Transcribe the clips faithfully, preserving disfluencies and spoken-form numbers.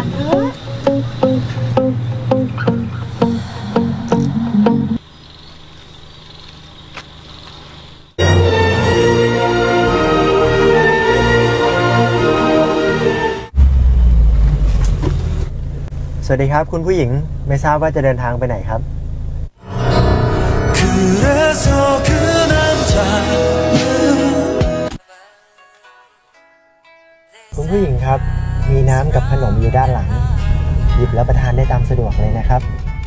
สวัสดีครับคุณผู้หญิงไม่ทราบว่าจะเดินทางไปไหนครับคุณผู้หญิงครับมีน้ำกับขนมอยู่ด้านหลังหยิบแล้วประทานได้ตามสะดวกเลยนะครับ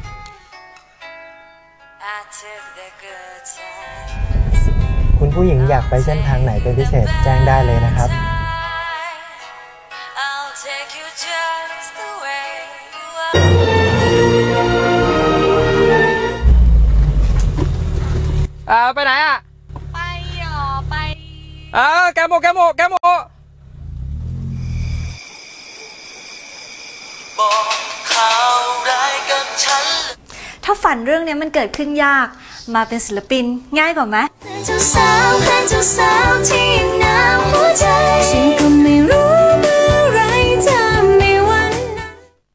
คุณผู้หญิงอยากไปเส้นทางไหนเป็นพิเศษแจ้งได้เลยนะครับอ่าไปไหนอ่ะไปหรอไปอ่าแกโมแกโมแกโมถ้าฝันเรื่องนี้มันเกิดขึ้นยากมาเป็นศิลปินง่ายกว่าไหมเจ้าสาวเพื่อนเจ้าสาวที่หนาวหัวใจฉันก็ไม่รู้เมื่อไรจะมีวันนั้น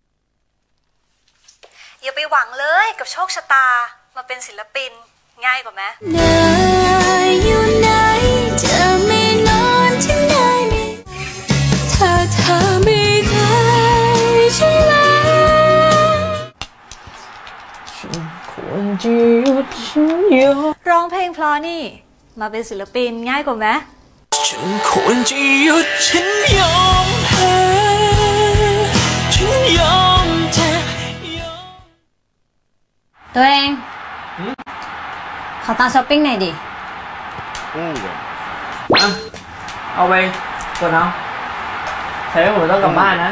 อย่าไปหวังเลยกับโชคชะตามาเป็นศิลปินง่ายกว่าไหมไหนอยู่ไหนจะไม่นอนที่ไหนถ้าเธอไม่ได้ฉันแล้วฉันควรจะหยุดฉันยอมร้องเพลงเพราะนี่มาเป็นศิลปินง่ายกว่าไหมฉันควรจะหยุดฉันยอมแพ้ฉันยอมแพ้ตัวเองขอตังค์ช้อปปิ้งหน่อยดิอืมอ่ะเอาไปก่อนเอาใช้ไม่หมดต้องกลับบ้านนะ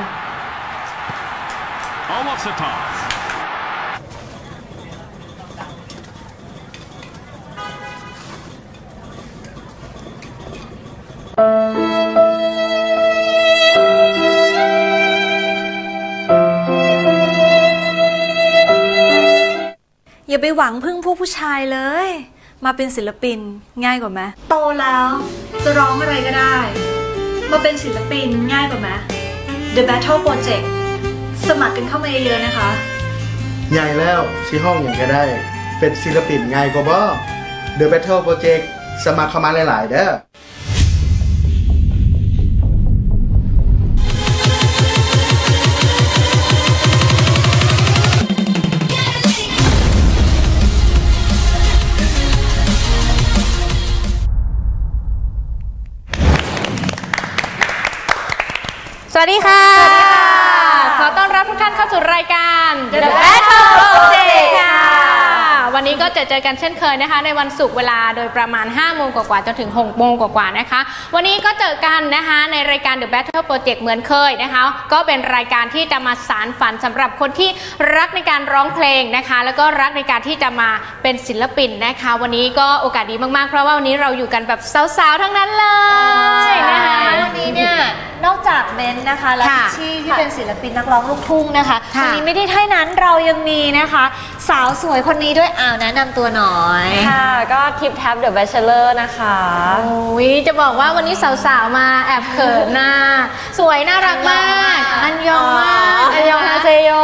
อย่าไปหวังพึ่งพวกผู้ชายเลยมาเป็นศิลปินง่ายกว่าไหมโตแล้วจะร้องอะไรก็ได้มาเป็นศิลปินง่ายกว่าไหม The Battle Project สมัครกันเข้ามาเยอะๆนะคะใหญ่แล้วที่ห้องอย่างก็ได้เป็นศิลปินง่ายกว่าบ่ The Battle Project สมัครเข้ามาหลายๆเด้อสวัสดีค่ะขอต้อนรับทุกท่านเข้าสู่รายการ The Battle Project ค่ะวันนี้ก็จะเจอกันเช่นเคยนะคะในวันศุกร์เวลาโดยประมาณห้าโมงกว่าๆจนถึงหกโมงกว่าๆนะคะวันนี้ก็เจอกันนะคะในรายการ The Battle Project เหมือนเคยนะคะก็เป็นรายการที่จะมาสานฝันสำหรับคนที่รักในการร้องเพลงนะคะแล้วก็รักในการที่จะมาเป็นศิลปินนะคะวันนี้ก็โอกาสดีมากๆเพราะว่าวันนี้เราอยู่กันแบบสาวๆทั้งนั้นเลยนะคะวันนี้เนี่ยนอกจากเบนนะคะและพิชชี่ที่เป็นศิลปินนักร้องลูกทุ่งนะคะวันนี้ไม่ได้เท่านั้นเรายังมีนะคะสาวสวยคนนี้ด้วยอ้าวแนะนำตัวหน่อยค่ะก็ทิปแท็บเดอะแบชเชอร์นะคะโอ้ยจะบอกว่าวันนี้สาวๆมาแอบเขินหน้าสวยน่ารักมากอันยองมากอันยองฮาเซโย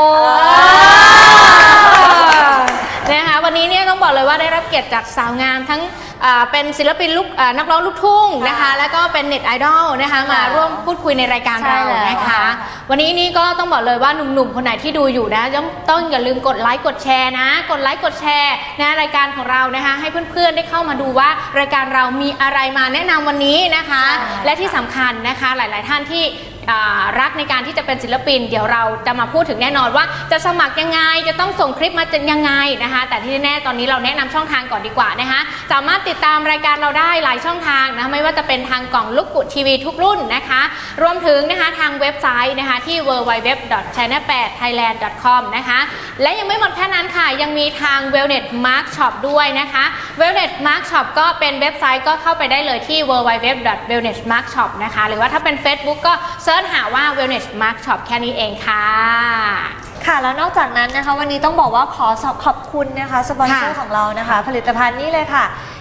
นะคะวันนี้เนี่ยต้องบอกเลยว่าได้รับเกียรติจากสาวงามทั้งเป็นศิลปินลูกนักร้องลูกทุ่งนะคะแล้วก็เป็นเน็ตไอดอลนะคะมาร่วมพูดคุยในรายการเรานะคะวันนี้นี่ก็ต้องบอกเลยว่าหนุ่มๆคนไหนที่ดูอยู่นะต้องต้องอย่าลืมกดไลค์กดแชร์นะกดไลค์กดแชร์นะรายการของเรานะคะให้เพื่อนๆได้เข้ามาดูว่ารายการเรามีอะไรมาแนะนำวันนี้นะคะและที่สำคัญนะคะหลายๆท่านที่รักในการที่จะเป็นศิลปินเดี๋ยวเราจะมาพูดถึงแน่นอนว่าจะสมัครยังไงจะต้องส่งคลิปมายังไงนะคะแต่ที่แน่ๆตอนนี้เราแนะนำช่องทางก่อนดีกว่านะคะสามารถติดตามรายการเราได้หลายช่องทางนะไม่ว่าจะเป็นทางกล่องลูกกุทีวีทุกรุ่นนะคะรวมถึงนะคะทางเว็บไซต์นะคะที่ ดับเบิลยู ดับเบิลยู ดับเบิลยู ดอท ชานแนล แปด ไทยแลนด์ ดอท คอม นะคะและยังไม่หมดแค่นั้นค่ะยังมีทาง Wellness Mark Shop ด้วยนะคะ Wellness Mark Shop ก็เป็นเว็บไซต์ก็เข้าไปได้เลยที่ ดับเบิลยู ดับเบิลยู ดับเบิลยู ดอท เวลเนส มาร์ค ช็อป นะคะหรือว่าถ้าเป็น Facebook ก็เซิร์ชหาว่า Wellness Mark Shop แค่นี้เองค่ะค่ะแล้วนอกจากนั้นนะคะวันนี้ต้องบอกว่าขอขอบคุณนะคะสปอนเซอร์ของเรานะคะผลิตภัณฑ์นี้เลยค่ะ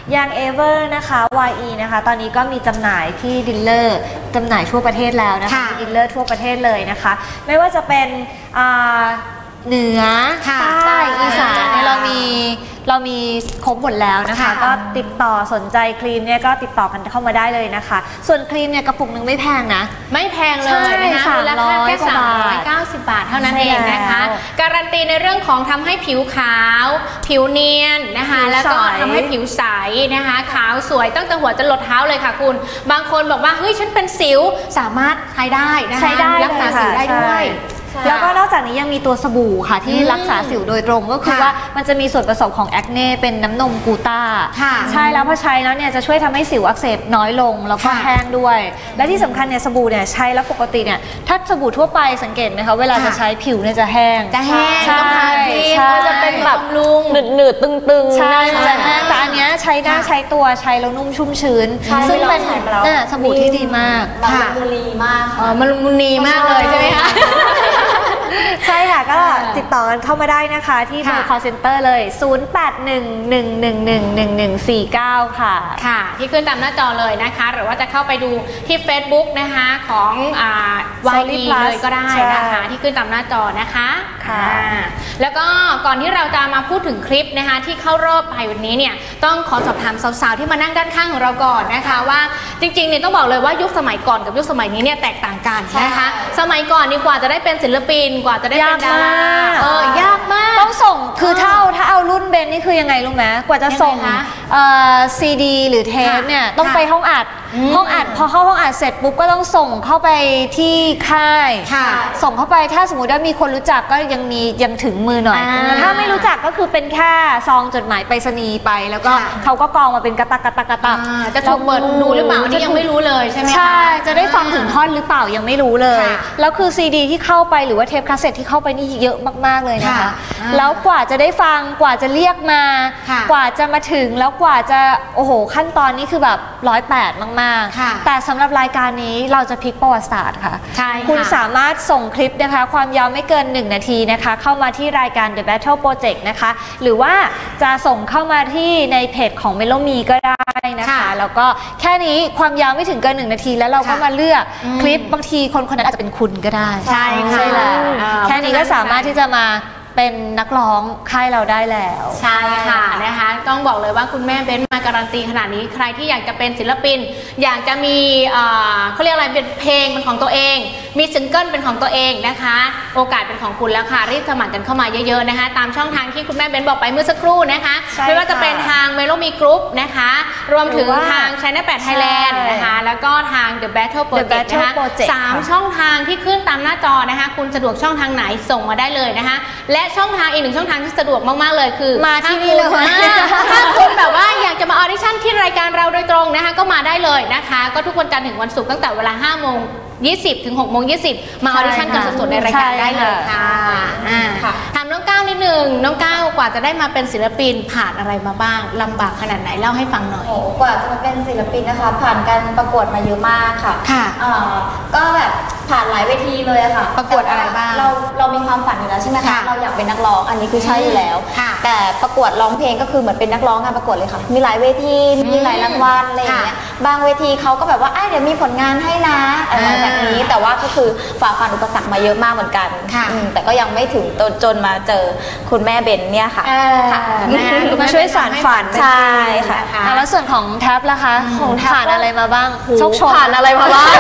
ยังเอเวอร์นะคะ วาย อี นะคะตอนนี้ก็มีจำหน่ายที่ดีลเลอร์จำหน่ายทั่วประเทศแล้วนะคะมีดีลเลอร์ทั่วประเทศเลยนะคะไม่ว่าจะเป็นเหนือใต้อีสานเนี่ยเรามีเรามีครบหมดแล้วนะคะก็ติดต่อสนใจครีมเนี่ยก็ติดต่อกันเข้ามาได้เลยนะคะส่วนครีมเนี่ยกระปุกนึงไม่แพงนะไม่แพงเลยนะคะมูลค่าแค่สามร้อยเก้าสิบบาทเท่านั้นเองนะคะการันตีในเรื่องของทำให้ผิวขาวผิวเนียนนะคะแล้วก็ทำให้ผิวใสนะคะขาวสวยตั้งแต่หัวจนหลดเท้าเลยค่ะคุณบางคนบอกว่าเฮ้ยฉันเป็นสิวสามารถใช้ได้นะคะรักษาสิวได้ด้วยแล้วก็นอกจากนี้ยังมีตัวสบู่ค่ะที่รักษาสิวโดยตรงก็คือว่ามันจะมีส่วนผสมของแอคเน่เป็นน้ำนมกูต้าใช่แล้วพอใช้แล้วเนี่ยจะช่วยทำให้สิวอักเสบน้อยลงแล้วก็แห้งด้วยและที่สำคัญเนี่ยสบู่เนี่ยใช้แล้วปกติเนี่ยถ้าสบู่ทั่วไปสังเกตไหมคะเวลาจะใช้ผิวเนี่ยจะแห้งจะแห้งต้องทาครีมจะเป็นแบบหนืดหนืดตึงๆใช่จะแห้งแต่อันเนี้ยใช้ได้ใช้ตัวใช้แล้วนุ่มชุ่มชื้นซึ่งเป็นสบู่ที่ดีมากมันมุนีมากอ๋อมันมุนีมากเลยใช่ไหมคะใช่ค่ะก็ติดต่อกันเข้ามาได้นะคะที่เบอร์ call center เลยศูนย์ แปด หนึ่ง หนึ่ง หนึ่ง หนึ่ง หนึ่ง หนึ่ง สี่ เก้าค่ะค่ะที่ขึ้นตามหน้าจอเลยนะคะหรือว่าจะเข้าไปดูที่ Facebook นะคะของอ่า วาย อี เลยก็ได้นะคะที่ขึ้นตามหน้าจอนะคะค่ะแล้วก็ก่อนที่เราจะมาพูดถึงคลิปนะคะที่เข้ารอบไปวันนี้เนี่ยต้องขอสอบถามสาวๆที่มานั่งด้านข้างของเราก่อนนะคะว่าจริงๆเนี่ยต้องบอกเลยว่ายุคสมัยก่อนกับยุคสมัยนี้เนี่ยแตกต่างกันนะคะสมัยก่อนดีกว่าจะได้เป็นศิลปินกว่าจะได้เป็นดาราเออยากมากต้องส่งคือถ้าเอาถ้าเอารุ่นเบนนี่คือยังไงรู้ไหมกว่าจะส่งซีดีหรือเทปเนี่ยต้องไปห้องอัดห้องอัดพอเข้าห้องอัดเสร็จปุ๊บก็ต้องส่งเข้าไปที่ค่ายส่งเข้าไปถ้าสมมติว่ามีคนรู้จักก็ยังมียังถึงมือหน่อยแต่ถ้าไม่รู้จักก็คือเป็นแค่ซองจดหมายไปรษณีย์ไปแล้วก็เขาก็กองมาเป็นกระตักกระตักกระตักจะถูกเปิดดูหรือเปล่านี่ยังไม่รู้เลยใช่ไหมใช่จะได้ฟังถึงท่อนหรือเปล่ายังไม่รู้เลยแล้วคือซีดีที่เข้าไปหรือว่าเทปคาสเซ็ตที่เข้าไปนี่เยอะมากๆเลยนะคะแล้วกว่าจะได้ฟังกว่าจะเรียกมากว่าจะมาถึงแล้วกว่าจะโอ้โหขั้นตอนนี้คือแบบร้อยแปดมากๆแต่สำหรับรายการนี้เราจะพลิกประวัติศาสตร์ค่ะคุณสามารถส่งคลิปนะคะความยาวไม่เกินหนึ่งนาทีนะคะเข้ามาที่รายการ The Battle Project นะคะหรือว่าจะส่งเข้ามาที่ในเพจของ Melomi ก็ได้นะคะแล้วก็แค่นี้ความยาวไม่ถึงเกินหนึ่งนาทีแล้วเราก็มาเลือกคลิปบางทีคนคนนั้นอาจจะเป็นคุณก็ได้ใช่ค่ะแค่นี้ก็สามารถที่จะมาเป็นนักร้องค่ายเราได้แล้วใช่ค่ะนะคะต้องบอกเลยว่าคุณแม่เบ้นมาการันตีขนาดนี้ใครที่อยากจะเป็นศิลปินอยากจะมีเขาเรียกอะไรเป็นเพลงเป็นของตัวเองมีซิงเกิลเป็นของตัวเองนะคะโอกาสเป็นของคุณแล้วค่ะรีบสมัครกันเข้ามาเยอะๆนะคะตามช่องทางที่คุณแม่เบ้นบอกไปเมื่อสักครู่นะคะไม่ว่าจะเป็นทาง Melomi Group นะคะรวมถึงทาง China แปด Thailand นะคะแล้วก็ทาง The Battle Project นะคะสามช่องทางที่ขึ้นตามหน้าจอนะคะคุณสะดวกช่องทางไหนส่งมาได้เลยนะคะและช่องทางอีกหนึ่งช่องทางที่สะดวกมากๆเลยคือมาที่นี่เลยถ้าคุณแบบว่าอยากจะมาออดิชั่นที่รายการเราโดยตรงนะคะก็มาได้เลยนะคะก็ทุกวันจันทร์ถึงวันศุกร์ตั้งแต่เวลาห้าโมงยี่สิบถึงหกโมงยี่สิบมาออดิชั่นกันสดๆในรายการได้เลยค่ะถามน้องก้าวนิดนึงน้องก้าวกว่าจะได้มาเป็นศิลปินผ่านอะไรมาบ้างลำบากขนาดไหนเล่าให้ฟังหน่อยโอ้กว่าจะมาเป็นศิลปินนะคะผ่านการประกวดมาเยอะมากค่ะค่ะก็แบบผ่านหลายเวทีเลยอะค่ะประกวดอะไรบ้างเราเรามีความฝันอยู่แล้วใช่ไหมคะเราอยากเป็นนักร้องอันนี้คือใช่อยู่แล้วแต่ประกวดร้องเพลงก็คือเหมือนเป็นนักร้องงานประกวดเลยค่ะมีหลายเวทีมีหลายรางวัลอะไรอย่างเงี้ยบางเวทีเขาก็แบบว่าเดี๋ยวมีผลงานให้นะอะไรแบบนี้แต่ว่าก็คือฝ่าฟันอุปสรรคมาเยอะมากเหมือนกันแต่ก็ยังไม่ถึงจนมาเจอคุณแม่เบนเนี่ยค่ะมาช่วยสานฝันใช่ค่ะแล้วส่วนของแท็บล่ะคะของผ่านอะไรมาบ้างโชคโชนผ่านอะไรมาบ้าง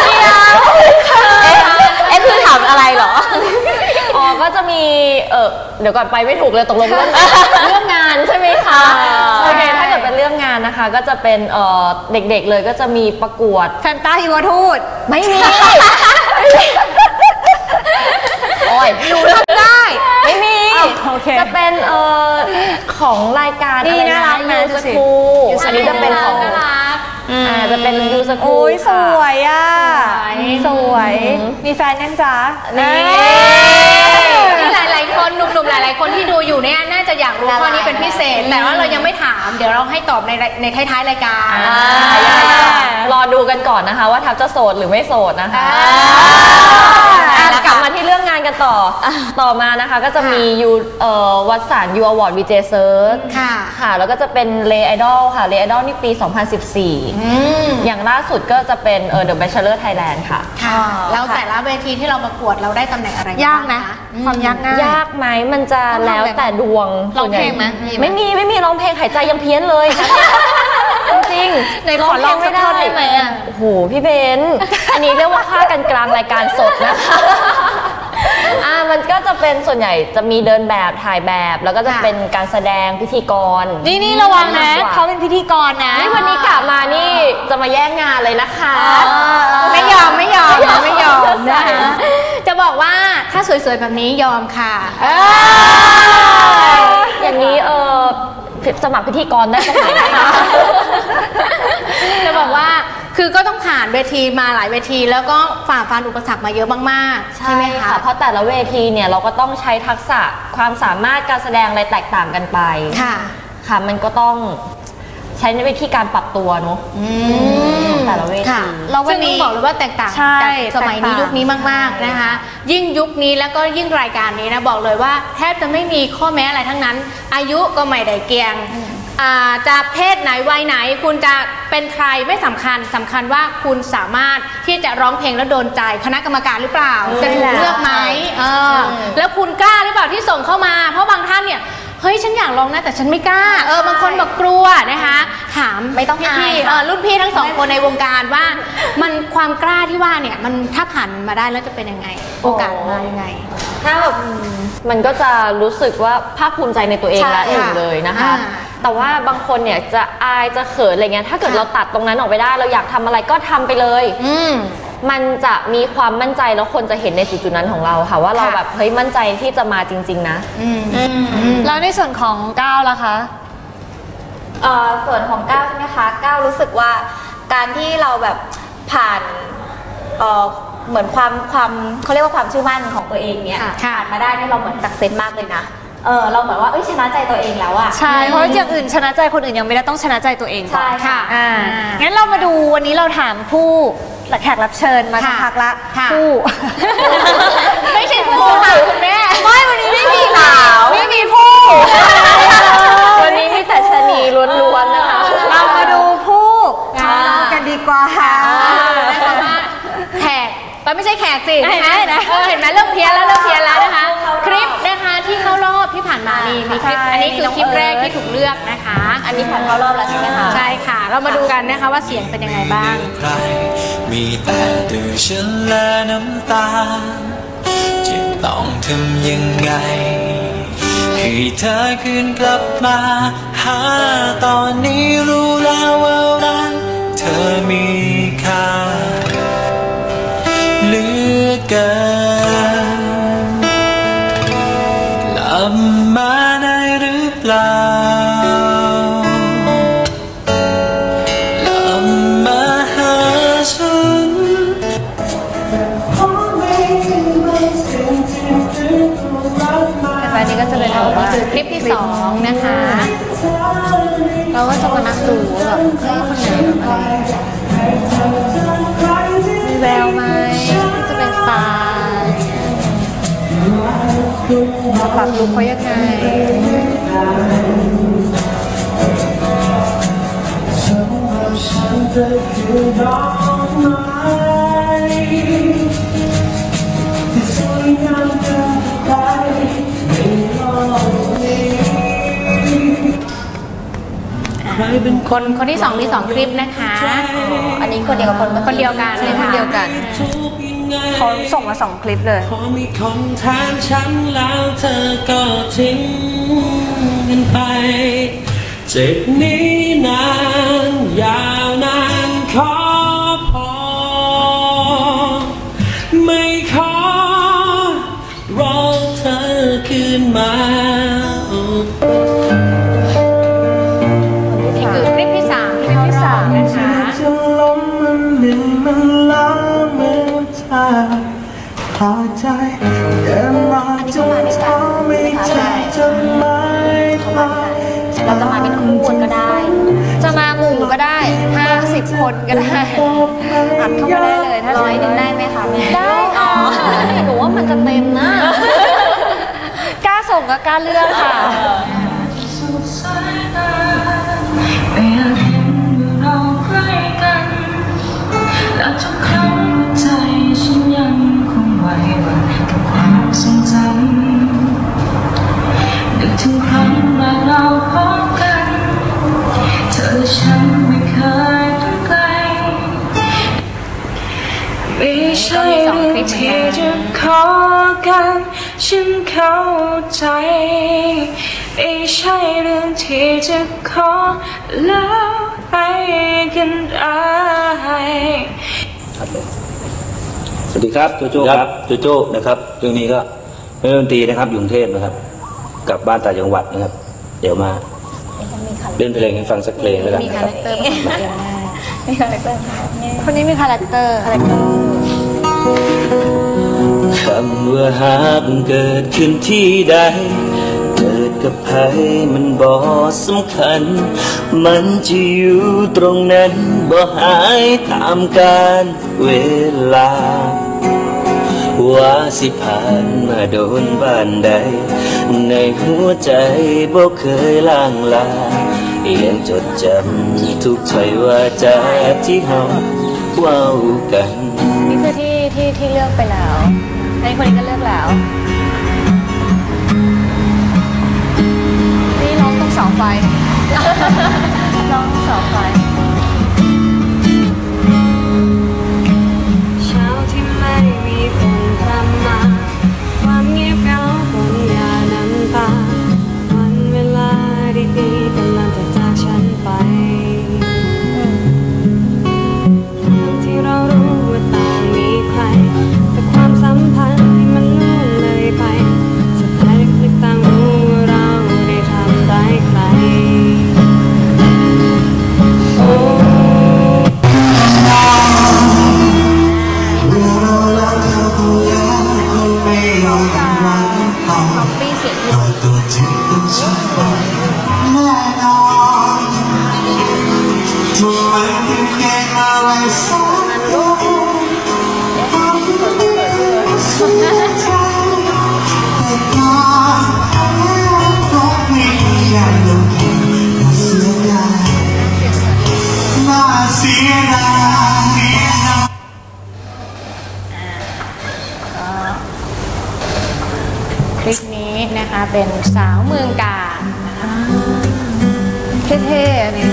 เอ๊ะคือถามอะไรเหรออ๋อก็จะมีเออเดี๋ยวก่อนไปไม่ถูกเลยตกลงเรื่องเรื่องงานใช่ไหมคะโอเคถ้าเกิดเป็นเรื่องงานนะคะก็จะเป็นเออเด็กๆเลยก็จะมีประกวดแฟนตาฮิวทูตไม่มีโอ้ยดูทำได้ไม่มีจะเป็นเอ่อของรายการอะไรนะยูสคูอันนี้จะเป็นของอ่าจะเป็นยูสคูโอ้ยสวยอ่ะสวยมีแฟนยังจ๊ะนี่หลายๆคนหนุ่มๆหลายๆคนที่ดูอยู่เนี่ยน่าจะอยากรู้ข้อนี้เป็นพิเศษแต่ว่าเรายังไม่ถามเดี๋ยวเราให้ตอบในในท้ายๆรายการรอดูกันก่อนนะคะว่าทับจะโสดหรือไม่โสดนะคะกลับมาที่เรื่องงานกันต่อต่อมานะคะก็จะมียูเอ่อวัดสารยูอวอร์ดวีเจเซิร์ชค่ะค่ะแล้วก็จะเป็นเลไอดอลค่ะเลไอดอลนี่ปีสองพันสิบสี่อย่างล่าสุดก็จะเป็นเอ่อ The Bachelor Thailand ค่ะค่ะแล้วแต่ละเวทีที่เราประกวดเราได้ตำแหน่งอะไรยากไหมความยากง่ายยากไหมมันจะแล้วแต่ดวงร้องเพลงไหมไม่มีไม่มีร้องเพลงหายใจยังเพี้ยนเลยจริงในขอร้องไม่ได้ไหมอ่ะโอ้โหพี่เบนอันนี้เรียกว่าฆ่ากันกลางรายการสดนะคะอ่ามันก็จะเป็นส่วนใหญ่จะมีเดินแบบถ่ายแบบแล้วก็จะเป็นการแสดงพิธีกรนี่นี่ระวังนะเขาเป็นพิธีกรนะนี่วันนี้กลับมานี่จะมาแย่งงานเลยนะคะไม่ยอมไม่ยอมไม่ยอมนะคะจะบอกว่าถ้าสวยๆแบบนี้ยอมค่ะอย่างนี้เออสมัครพิธีกรได้ตรงไหนคะจะบอกว่าคือก็ต้องผ่านเวทีมาหลายเวทีแล้วก็ฝ่าฟันอุปสรรคมาเยอะมากๆใช่ไหมคะเพราะแต่ละเวทีเนี่ยเราก็ต้องใช้ทักษะความสามารถการแสดงอะไรแตกต่างกันไปค่ะค่ะมันก็ต้องใช้ในวิธีการปรับตัวเนาะแต่ละเวทีเราวันนี้บอกเลยว่าแตกต่างจากสมัยนี้ยุคนี้มากๆนะคะยิ่งยุคนี้แล้วก็ยิ่งรายการนี้นะบอกเลยว่าแทบจะไม่มีข้อแม้อะไรทั้งนั้นอายุก็ไม่ได้เกี่ยงจะเพศไหนวัยไหนคุณจะเป็นใครไม่สำคัญสำคัญว่าคุณสามารถที่จะร้องเพลงแล้วโดนใจคณะกรรมการหรือเปล่าจะถูกเลือกไหมแล้วคุณกล้าหรือเปล่าที่ส่งเข้ามาเพราะบางท่านเนี่ยเฮ้ยฉันอยากลองนะแต่ฉันไม่กล้าเออบางคนบอกกลัวนะคะถามไม่ต้องพี่รุ่นพี่ทั้งสองคนในวงการว่ามันความกล้าที่ว่าเนี่ยมันถ้าผ่านมาได้แล้วจะเป็นยังไงโอกาสมายังไงถ้าแบบมันก็จะรู้สึกว่าภาคภูมิใจในตัวเองละหนึ่งเลยนะคะแต่ว่าบางคนเนี่ยจะอายจะเขินอะไรเงี้ยถ้าเกิดเราตัดตรงนั้นออกไปได้เราอยากทำอะไรก็ทำไปเลยมันจะมีความมั่นใจแล้วคนจะเห็นในจุดๆนั้นของเราค่ะว่าเราแบบเฮ้ยมั่นใจที่จะมาจริงๆนะแล้วในส่วนของก้าวล่ะคะเอ่อส่วนของก้าวใช่ไหมคะก้าวรู้สึกว่าการที่เราแบบผ่านเอ่อเหมือนความความเขาเรียกว่าความเชื่อมั่นของตัวเองเนี่ยผ่านมาได้เนี่ยเราเหมือนสักเซนมากเลยนะเออเราเหมือนว่าเอ้ยชนะใจตัวเองแล้วอะใช่เพราะอย่างอื่นชนะใจคนอื่นยังไม่ได้ต้องชนะใจตัวเองใช่ค่ะอ่างั้นเรามาดูวันนี้เราถามผู้แขกรับเชิญมาสักพักละผู้ไม่ใช่ผู้ค่ะคุณแม่ไม่วันนี้ไม่มีสาวไม่มีผู้วันนี้มีแต่ชะนีล้วนๆนะคะเรามาดูผู้กันดีกว่าแขกไม่ใช่แขกสินะคะเออเห็นไหมเริ่มเพี้ยนแล้วเริ่มเพี้ยนแล้วนะคะคลิปนะคะที่เข้ารอบที่ผ่านมานี่มีคลิปอันนี้คือคลิปแรกที่ถูกเลือกนะคะอันนี้ผ่านเข้ารอบแล้วใช่ไหมคะใช่ค่ะเรามาดูกันนะคะว่าเสียงเป็นยังไงบ้างมีแต่ดื้อฉันและน้ำตาจะต้องทำยังไงให้เธอคืนกลับมาหาตอนนี้รู้แล้วว่ารักเธอมีค่าเหลือเกินกลับมาได้หรือเปล่ากลับมาหาฉันอันนี้ก็จะเป็นคลิปที่สองนะคะเราก็จะมานั่งดูแบบเฮ้ยคนไหนอะไรมีแววไหมจะเป็นสไตล์เราปรับลุคเขายังไงคนคนที่สองมีสองคลิปนะคะอันนี้คนเดียวกับคนคนเดียวกันเลยคนเดียวกันเขาส่งมาสองคลิปเลยพอมีคนแทนฉันแล้วเธอก็ทิ้งกันไปเจ็บนี้นานยาวนานขอพอไม่ขอรอเธอคืนมาพอใจเดินมาจนท้อไม่ใจจะไม่คลายเราจะมาเป็นคู่ก็ได้จะมาหมู่ก็ได้ห้าสิบคนก็ได้อัดเข้ามาได้เลยถ้าร้อยหนึ่งได้ไหมคะได้หนูว่ามันจะเต็มนะกล้าส่งก็กล้าเลือกค่ะและทุกครั้งใจฉันยังคงไหวหวั่นกับความทรงจำนึกถึงครั้งแรกเราพบกันเธอและฉันไม่เคยต้องไกลไม่ใช่เรื่องที่จะขอกันฉันเข้าใจไม่ใช่เรื่องที่จะขอแล้วไปกันได้สวัสดีครับโจโจ้ครับโจโจ้นะครับเรื่องนี้ก็เป็นดนตรีนะครับอยู่กรุงเทพนะครับกลับบ้านต่างจังหวัดนะครับเดี๋ยวมาเล่นเพลงให้ฟังสักเพลงแล้วกันนะครับมีคาแรคเตอร์คนนี้มีคาแรคเตอร์คาแรคเตอร์คำว่าหากเกิดขึ้นที่ใดเกิดกับใครมันบ่สำคัญมันจะอยู่ตรงนั้นบ่หายตามกาลเวลาว่าสิผ่านมาโดนบ้านใดในหัวใจบ่เคยล่างลายังจดจำทุกถ้อยว่าจาที่เฮาเว้ากันนี่คือที่ที่ที่เลือกไปแล้วในคนนี้ก็เลือกแล้วนี่ร้องต้องเสาไฟร้องเสาไฟเช้าที่ไม่มีคนพร่ำมาความเงียบเหงาบนยาน้ำตาวันเวลาดีๆกำลังจะจากฉันไปทั้งที่เรารู้ว่าต่างมีใครแต่ความสัมพันธ์ที่มันล่วงเลยไปสุดท้ายลึกๆต่างรู้ว่าเราได้ทำร้ายใครโอ้ปีเสียงคลิปนี้นะคะเป็นสาวเมืองกาญนะคะเท่ๆอันนี้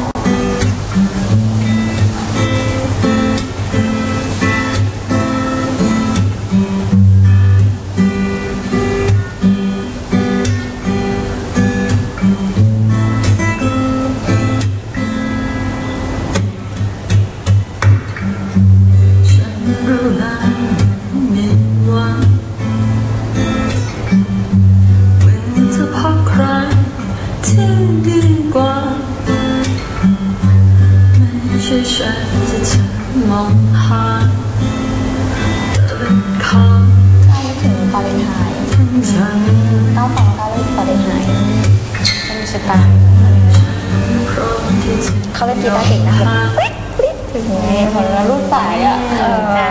ฉันจะเธอมองหาแต่เป็นของถ้านึกถึงวาเลนไทน์ต้องฟังได้เลยวาเลนไทน์เป็นสไตล์เขาเล่นกีตาร์เก่งนะคะถึงไงพอเราลูกสายอ่ะนะ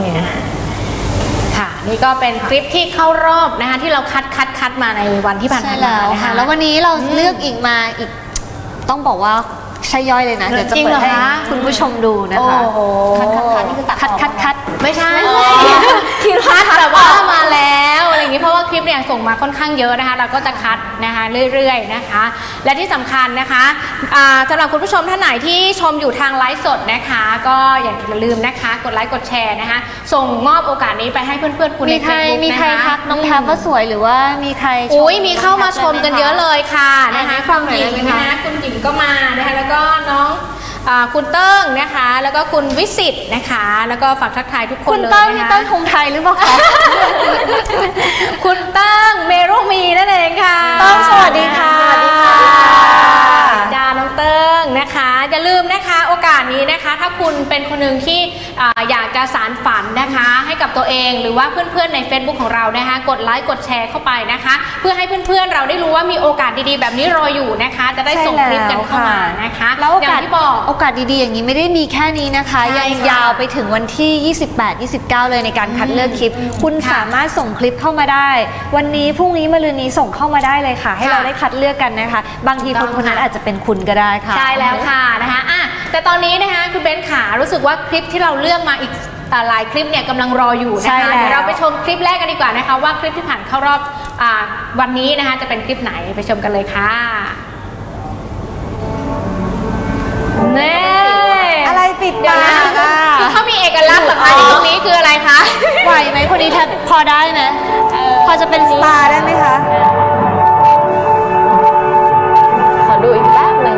ค่ะนี่ก็เป็นคลิปที่เข้ารอบนะคะที่เราคัดคัดคัดมาในวันที่ผ่านมานะคะแล้ววันนี้เราเลือกอีกมาอีกต้องบอกว่าใช่ย่อยเลยนะเดี๋ยวจะเปิดให้คุณผู้ชมดูนะคะคัดคัดคัดนี่คือตัดคัดคัดคัดไม่ใช่คิดคัดแบบว่ามาแล้วอะไรอย่างนี้เพราะว่าคลิปเนี่ยส่งมาค่อนข้างเยอะนะคะเราก็จะคัดนะคะเรื่อยๆนะคะและที่สำคัญนะคะสำหรับคุณผู้ชมท่านไหนที่ชมอยู่ทางไลฟ์สดนะคะก็อย่าลืมนะคะกดไลค์กดแชร์นะคะส่งมอบโอกาสนี้ไปให้เพื่อนๆคุณในเฟซบุ๊กนะคะมีใครทักน้องแพรว่าสวยหรือว่ามีใครอุ้ยมีเข้ามาชมกันเยอะเลยค่ะนะคะคุณหญิงนะคะคุณหญิงก็มานะคะแล้วก็น้องคุณเติ้งนะคะแล้วก็คุณวิสิตนะคะแล้วก็ฝากทักทายทุกคนเลยนะคะคุณเติ้งนี่เติ้งธงไทยหรือเปล่าคะคุณเติ้งเมรุมีนั่นเองค่ะเติ้งสวัสดีค่ะสวัสดีค่ะจ้าน้องเติ้งนะคะอย่าลืมนะคะโอกาสนี้นะคะถ้าคุณเป็นคนหนึ่งที่อยากจะสานฝันนะคะให้กับตัวเองหรือว่าเพื่อนๆใน Facebook ของเรานะคะกดไลค์กดแชร์เข้าไปนะคะเพื่อให้เพื่อนๆเราได้รู้ว่ามีโอกาสดีๆแบบนี้รออยู่นะคะจะได้ส่งคลิปกันเข้ามานะคะแล้วโอกาสที่บอกโอกาสดีๆอย่างนี้ไม่ได้มีแค่นี้นะคะยังยาวไปถึงวันที่ยี่สิบแปด ยี่สิบเก้าเลยในการคัดเลือกคลิปคุณสามารถส่งคลิปเข้ามาได้วันนี้พรุ่งนี้มะรืนนี้ส่งเข้ามาได้เลยค่ะให้เราได้คัดเลือกกันนะคะบางทีคนคนนั้นอาจจะเป็นคุณก็ได้ค่ะใช่แล้วค่ะนะคะอ่ะแต่ตอนนี้นะคะคุณเบนขารู้สึกว่าคลิปที่เราเลือกมาอีกหลายคลิปเนี่ยกำลังรออยู่นะคะเดี๋ยวเราไปชมคลิปแรกกันดีกว่านะคะว่าคลิปที่ผ่านเข้ารอบวันนี้นะคะจะเป็นคลิปไหนไปชมกันเลยค่ะเน่อะไรติดตาคือเขามีเอกลักษณ์แบบตรงนี้คืออะไรคะไหวไหมคนนี้พอได้ไหมพอจะเป็นสตาร์ได้ไหมคะขอดูอีกแป๊บนึง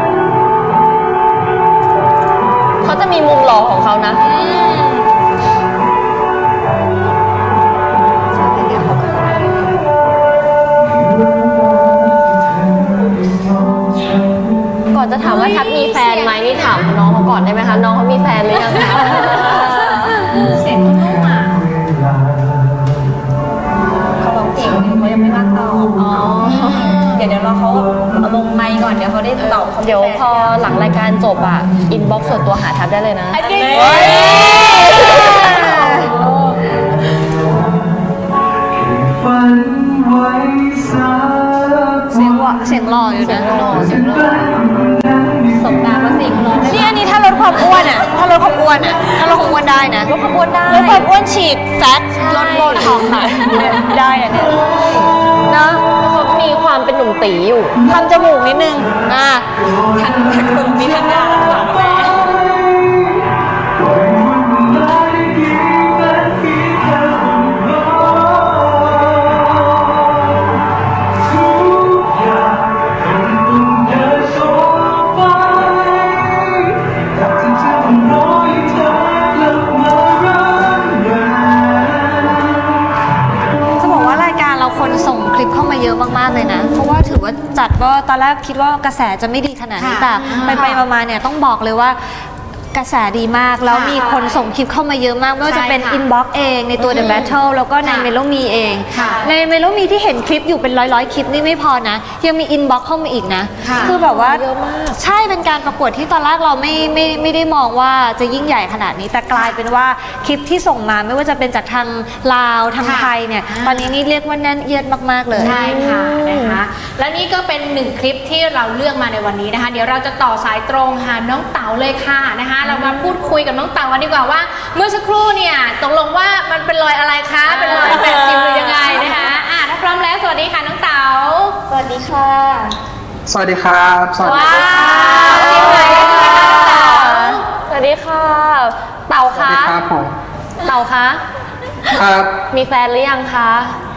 เขาจะมีมุมหล่อของเขานะก่อนจะถามว่าทับมีแฟนไหมนี่ถามน้องเขาก่อนได้ไหมคะน้องเขามีแฟนหรือยังคะเสียงนุ่มอ่ะเขาร้องเพลงเขายังไม่ว่างตอบอ๋อเดี๋ยวเดี๋ยวรอเขาเอาลงไมค์ก่อนเดี๋ยวเขาได้ตอบเดี๋ยวพอหลังรายการจบอ่ะอินบ็อกซ์ส่วนตัวหาทับได้เลยนะเสียงว่าเสียงหล่ออยู่นะเสียงหล่อสมตามาสิงร้องนี่อันนี้ถ้าลดความอ้วนอ่ะถ้าลดความอ้วนอ่ะถ้าลดความอ้วนได้นะลดความอ้วนได้ลดความอ้วนฉีดแฟตลดโบท็อกซ์ได้อะเนี่ยนะเขามีความเป็นหนุ่มตีอยู่ทำจมูกนิดนึงอ่ะทั้งทั้งตรงนี้ทั้งหน้าทั้งหลังเยอะมากๆเลยนะเพราะว่าถือว่าจัดว่าตอนแรกคิดว่ากระแสจะไม่ดีขนาดนี้แต่ไปไปมาๆเนี่ยต้องบอกเลยว่ากระแสดีมากแล้วมีคนส่งคลิปเข้ามาเยอะมากไม่ว่าจะเป็นอินบ็อกซ์เองในตัว The Battle แล้วก็ในเมโลมีเองในเมโลมีที่เห็นคลิปอยู่เป็นร้อยๆคลิปนี่ไม่พอนะยังมีอินบ็อกซ์เข้ามาอีกนะคือแบบว่าใช่เป็นการประกวดที่ตอนแรกเราไม่ไม่ไม่ได้มองว่าจะยิ่งใหญ่ขนาดนี้แต่กลายเป็นว่าคลิปที่ส่งมาไม่ว่าจะเป็นจากทางลาวทางไทยเนี่ยตอนนี้นี่เรียกว่าแน่นเอียดมากๆเลยใช่ค่ะนะคะและนี่ก็เป็นหนึ่งคลิปที่เราเลือกมาในวันนี้นะคะเดี๋ยวเราจะต่อสายตรงหาน้องเต๋าเลยค่ะนะคะเรามาพูดคุยกับน้องเต๋ากันดีกว่าว่าเมื่อสักครู่เนี่ยตกลงว่ามันเป็นรอยอะไรคะเป็นรอยแปดสิบหรือยังไงนะคะอ่ะถ้าพร้อมแล้วสวัสดีค่ะน้องเต๋าสวัสดีค่ะสวัสดีครับสวัสดีค่ะสวัสดีค่ะเต๋าคะสวัสดีครับผมเต๋าคะครับมีแฟนหรือยังคะ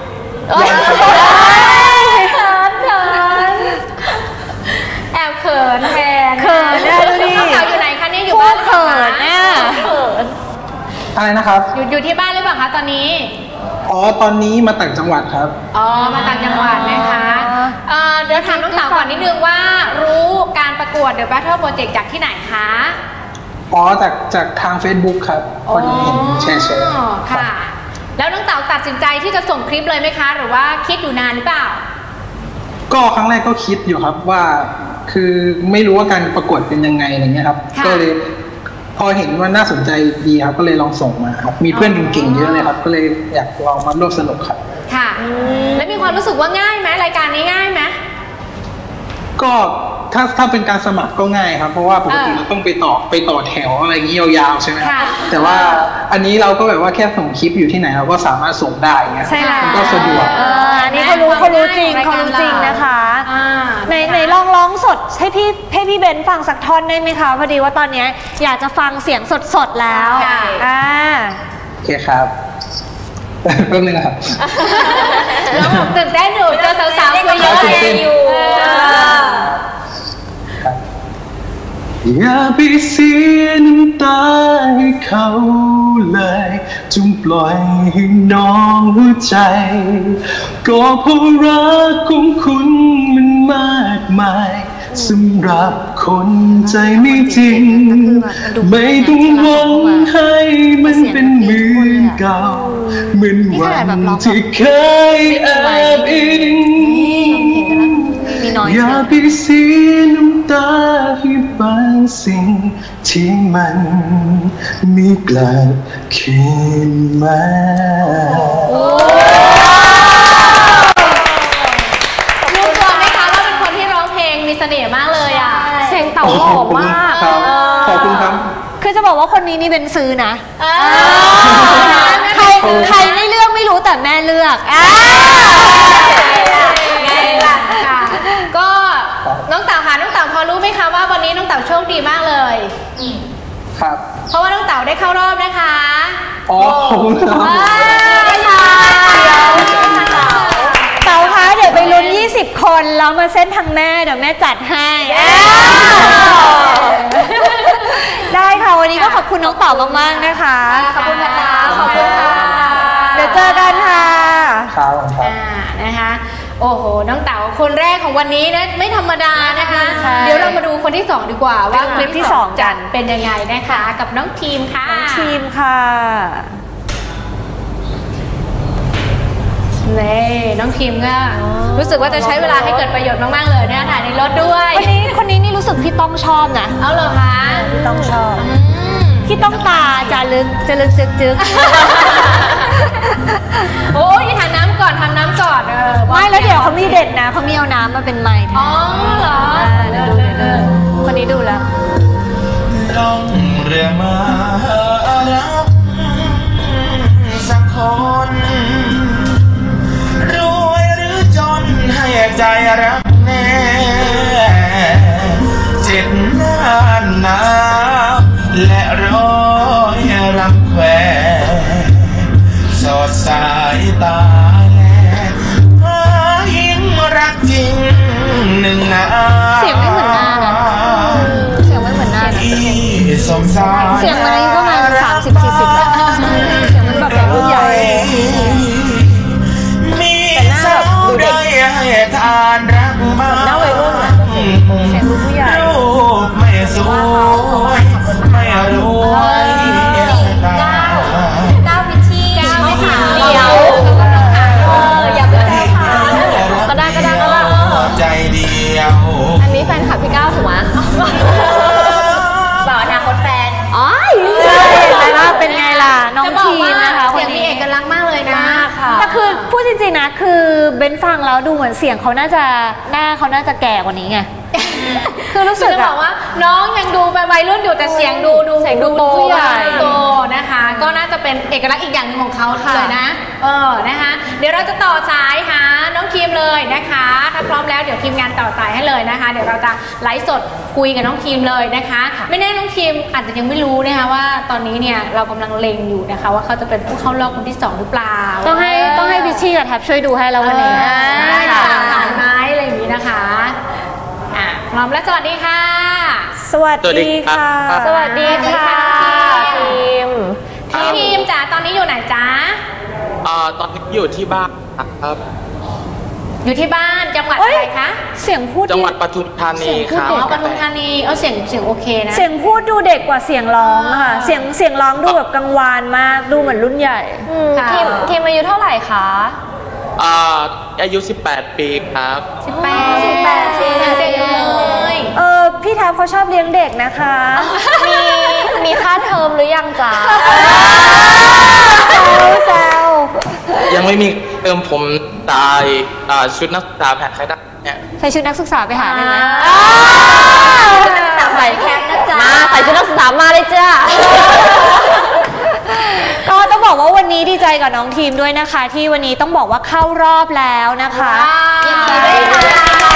แอบเขินแฟนเขินได้ดิน้องเต๋าอยู่ไหนคะนี่อยู่บ้านเขินเนี่ยอะไรนะครับอยู่อยู่ที่บ้านหรือเปล่าคะตอนนี้อ๋อตอนนี้มาต่างจังหวัดครับอ๋อมาต่างจังหวัดนะคะเดี๋ยวถามน้องเต๋าก่อนนิดนึงว่ารู้การประกวด The Battle Project จากที่ไหนคะอ๋อจากจากทาง Facebook ครับพอดีเห็นแชร์แชร์ค่ะแล้วน้องเต๋าตัดสินใจที่จะส่งคลิปเลยไหมคะหรือว่าคิดอยู่นานหรือเปล่าก็ครั้งแรกก็คิดอยู่ครับว่าคือไม่รู้ว่าการประกวดเป็นยังไงอะไรเงี้ยครับก็เลยพอเห็นว่าน่าสนใจดีครับก็เลยลองส่งมาครับมีเพื่อนเก่งๆเยอะเลยครับก็เลยอยากลองมาร่วมสนุกครับค่ะแล้วมีความรู้สึกว่าง่ายไหมรายการนี้ง่ายไหมก็ถ้าถ้าเป็นการสมัครก็ง่ายครับเพราะว่าปกติเราต้องไปต่อไปต่อแถวอะไรอย่างนี้ยาวๆใช่ไหมครับแต่ว่าอันนี้เราก็แบบว่าแค่ส่งคลิปอยู่ที่ไหนเราก็สามารถส่งได้เงี้ยมันก็สะดวกอันนี้เขารู้เขารู้จริงเขารู้จริงนะคะในในลองร้องสดให้พี่ให้พี่เบนฟังสักท่อนได้ไหมคะพอดีว่าตอนนี้อยากจะฟังเสียงสดๆแล้วอ่าโอเคครับเพิ่มนึงครับแล้วผมตื่นเต้นอยู่เจอสาวๆคุยเยอะอยู่อย่าไปเสียน้ำตาให้เขาเลยจงปล่อยให้น้องหัวใจก็เพราะรักของคุณมันมากมายสำหรับคนใจไม่จริงไม่ต้องหวังให้มันเป็นเหมือนเก่าเหมือนวันที่เคยแอบอิงอย่าไปเสียน้ำตาให้บางสิ่งที่มันมีกลับคืนมารู้ตัวไหมคะว่าเป็นคนที่ร้องเพลงมีเสน่ห์มากเลยอ่ะเสียงเต่าหล่อมากขอบคุณครับคือจะบอกว่าคนนี้นี่เป็นซื้อนะใครใครไม่เลือกไม่รู้แต่แม่เลือกก็น้องเต่าค่ะน้องเต่าพอรู้ไหมคะว่าวันนี้น้องเต่าโชคดีมากเลยครับเพราะว่าน้องเต่าได้เข้ารอบนะคะอ๋อขอบคุณครับเต่าคะเดี๋ยวไปลุ้นยี่สิบคนแล้วมาเส้นทางแม่เดี๋ยวแม่จัดให้ได้ค่ะวันนี้ก็ขอบคุณน้องเต่ามากๆนะคะขอบคุณค่ะขอบคุณค่ะเดี๋ยวเจอกันค่ะครับครับนะคะโอ้โหน้องเต๋าคนแรกของวันนี้นะไม่ธรรมดานะคะเดี๋ยวเรามาดูคนที่สองดีกว่าว่าคลิปที่สองจะเป็นยังไงนะคะกับน้องทีมค่ะน้องทีมค่ะนี่น้องทีมก็รู้สึกว่าจะใช้เวลาให้เกิดประโยชน์มากๆเลยนะถ่ายในรถด้วยคนนี้คนนี้นี่รู้สึกพี่ต้องชอบนะเอาเหรอคะพี่ต้องชอบพี่ต้องตาจะลึกจะลึกจึกจึกโอ้ยทานน้ำก่อนทานน้ำก่อนเออไม่แล้วเดี๋ยวเขามีเด็ดนะเขามีเอาน้ำมาเป็นไม้อ๋อเหรอคนนี้ดูแล้วล่องเรือมารักสักคนรวยหรือจนให้ใจรักแน่เจ็ดนานนาและร้อยรำแควสดสายตาแลหายิ่งรักจริงหนึ่งนาเสียงไม่เหมือนหน้านะเสียงไม่เหมือนหน้านะเสียงมันอายุประมาณสามสิบสี่สิบแล้วเสียงมันแบบแบบรุ่นใหญ่มีสาวใดให้ทานรักมาหน้าวัยรุ่นอะเสียงรุ่นผู้ใหญ่รูปไม่สวยไม่รวยก้าวพิชีก้าวขาวเดียวอย่าไปแก้วค่ะก็ได้ก็ได้ก็ได้ใจเดียวอันนี้แฟนคลับพี่ก้าวถูกไหมบอกอนาคตแฟนอ๋อใช่แต่ว่าเป็นไงล่ะน้องทีมนะคะคนนี้เอกลักษณ์มากเลยนะแต่คือพูดจริงๆนะคือเบนฟังแล้วดูเหมือนเสียงเขาน่าจะหน้าเขาน่าจะแก่กว่านี้ไงคือรู้สึกจะบอกว่าน้องยังดูวัยรุ่นอยู่แต่เสียงดูดูเสียงดูโตโตนะคะก็น่าจะเป็นเอกลักษณ์อีกอย่างหนึ่งของเขาเลยนะเออนะคะเดี๋ยวเราจะต่อสายหาน้องทีมเลยนะคะถ้าพร้อมแล้วเดี๋ยวทีมงานต่อสายให้เลยนะคะเดี๋ยวเราจะไลฟ์สดคุยกับน้องทีมเลยนะคะไม่แน่น้องทีมอาจจะยังไม่รู้นะคะว่าตอนนี้เนี่ยเรากำลังเล็งอยู่นะคะว่าเขาจะเป็นผู้เข้ารอบคนที่สองหรือเปล่าต้องให้ต้องให้พิชชี่กับแท็บช่วยดูให้เราวันนี้ค่ะผ่านไม้อะไรอย่างนี้นะคะพร้อมแล้วสวัสดีค่ะสวัสดีค่ะสวัสดีค่ะทีมทีมจ๋าตอนนี้อยู่ไหนจ๊ะอ่าตอนนี้อยู่ที่บ้านครับอยู่ที่บ้านจังหวัดอะไรคะเสียงพูดจังหวัดปทุมธานีครับอ๋อปทุมธานีเออเสียงเสียงโอเคนะเสียงพูดดูเด็กกว่าเสียงร้องค่ะเสียงเสียงร้องดูแบบกังวานมากดูเหมือนรุ่นใหญ่ทีมทีมอายุเท่าไหร่คะอ่าอายุสิบแปดปีครับสิบแปดสิบแปดปีเด็กเลยเออพี่แทบเขาชอบเลี้ยงเด็กนะคะมีมีค่าเทอมหรือยังจ๊ะแซวยังไม่มีเติมผมตายชุดนักศึกษาแผ่นใครได้เนี่ยใส่ชุดนักศึกษาไปหาได้ไหมใส่แคมนะจ๊ะมาใส่ชุดนักศึกษามาเลยจ้าก็ต้องบอกว่าวันนี้ดีใจกับน้องทีมด้วยนะคะที่วันนี้ต้องบอกว่าเข้ารอบแล้วนะคะยินดีด้วยค่ะ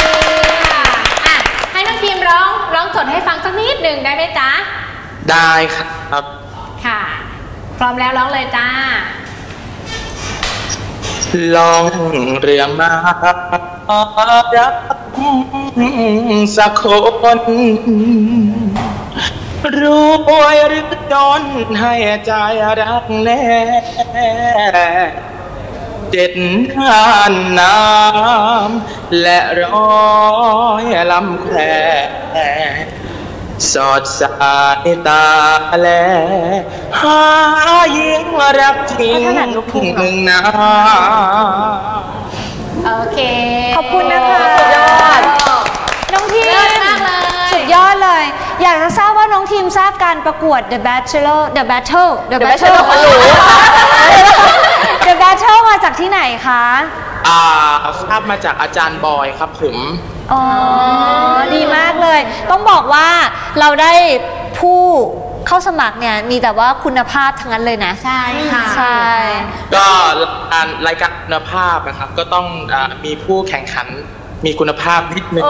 ให้น้องทีมร้องร้องสดให้ฟังสักนิดหนึ่งได้ไหมจ๊ะได้ครับค่ะพร้อมแล้วร้องเลยจ้าลองเรือมารักสักคนรวยหรือจนให้ใจรักแน่เจ็ดน่านน้ำและร้อยลำแควสอดสายตาแลหาหญิงรักจริงหนึ่งนาโอเคขอบคุณนะคะสุดยอดน้องทีมสุดยอดเลย อยากจะทราบว่าน้องทีมทราบการประกวด The Bachelor The Battle The Battle The Battle มาจากที่ไหนคะอ่าทราบมาจากอาจารย์บอยครับผมอ๋อดีมากเลยต้องบอกว่าเราได้ผู้เข้าสมัครเนี่ยมีแต่ว่าคุณภาพทั้งนั้นเลยนะใช่ค่ะใช่ก็การรายการคุณภาพนะครับก็ต้องอมีผู้แข่งขันมีคุณภาพนิดนึง